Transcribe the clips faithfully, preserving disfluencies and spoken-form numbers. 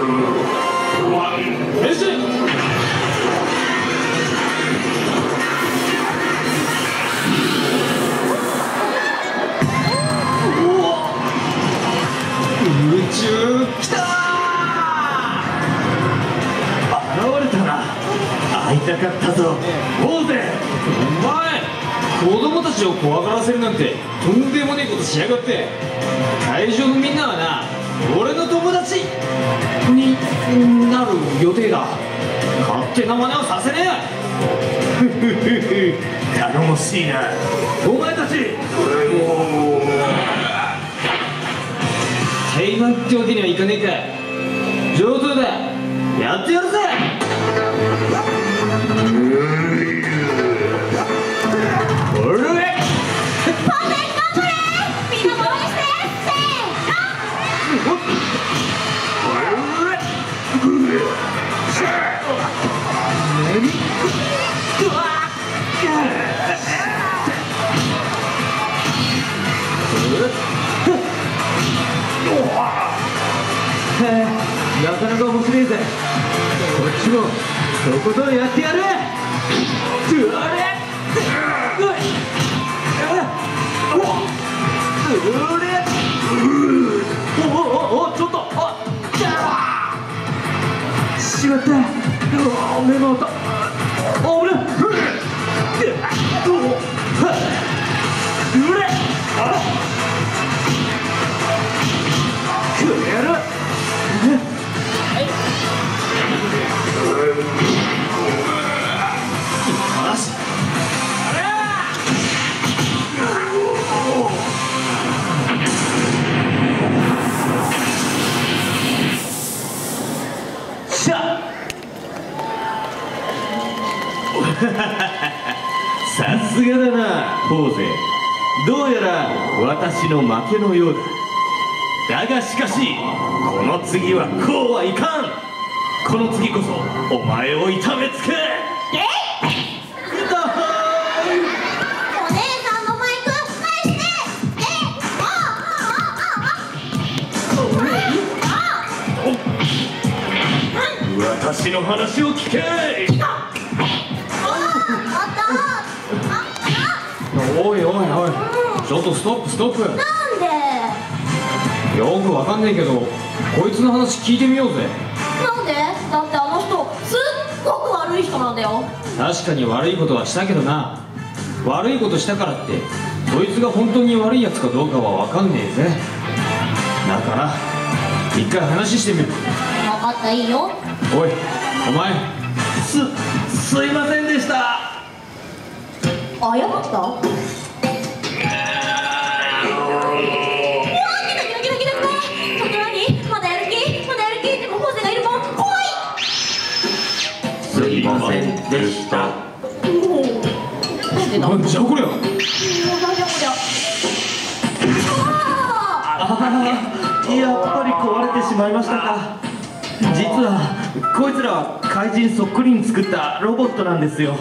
変身。宇宙来たー。現れたな。会いたかったぞボーゼ。お前子供たちを怖がらせるなんてとんでもねえことしやがって。会場のみんなはな、俺の友達になる予定だ。勝手な真似をさせねえ。頼もしいなお前たち。対話ってわけにはいかねえか。上等だ、やってやるぜ。おれなかなか面白いぜ。こっちもとことんやってやる。おおお、ちょっと、あっしまった。目の音、おれうれくやる。さすがだなポーゼ。どうやら私の負けのようだ。だがしかしこの次はこうはいかん。この次こそお前を痛めつけ。えっだーい。 お姉さんのマイク返して。えああ私の話を聞け。おいおいおい、ちょっとストップストップ。 なんで？ よくわかんないけどこいつの話聞いてみようぜ。 なんで？だってあの人すっごく悪い人なんだよ。 確かに悪いことはしたけどな。悪いことしたからってそいつが本当に悪いやつかどうかはわかんねえぜ。だから一回話してみる。 分かった、いいよ。 おいお前、すすいませんでした。 謝った？うわー、来た来た来た来た来た。本当にまだやる気まだやる気。でもポーゼがいるもん怖い。 すいませんでした。 なんじゃこりゃ。 なんじゃこりゃ。 ああ、やっぱり壊れてしまいましたか。実はこいつらは怪人そっくりに作ったロボットなんですよ。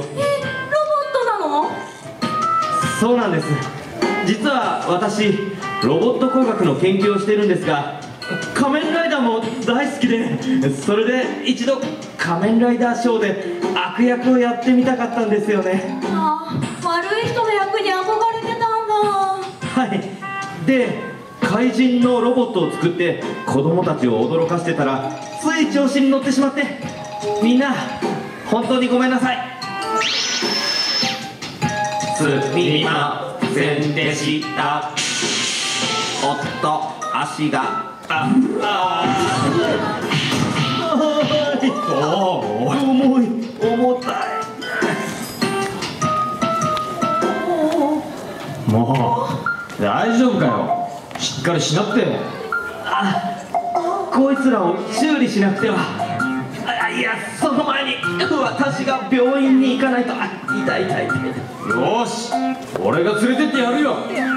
そうなんです。実は私ロボット工学の研究をしているんですが、仮面ライダーも大好きで、それで一度仮面ライダーショーで悪役をやってみたかったんですよね。 ああ、悪い人の役に憧れてたんだ。 はい。で怪人のロボットを作って子供たちを驚かしてたら、つい調子に乗ってしまって、みんな本当にごめんなさい。すみませんでした。おっと足がああおー重い重たい。 もう大丈夫かよ。しっかりしなって。 あ、こいつらを修理しなくては。あ、いや、その前に私が病院に行かないと。あ、痛い痛い痛い。 よーし、俺が連れてってやるよ。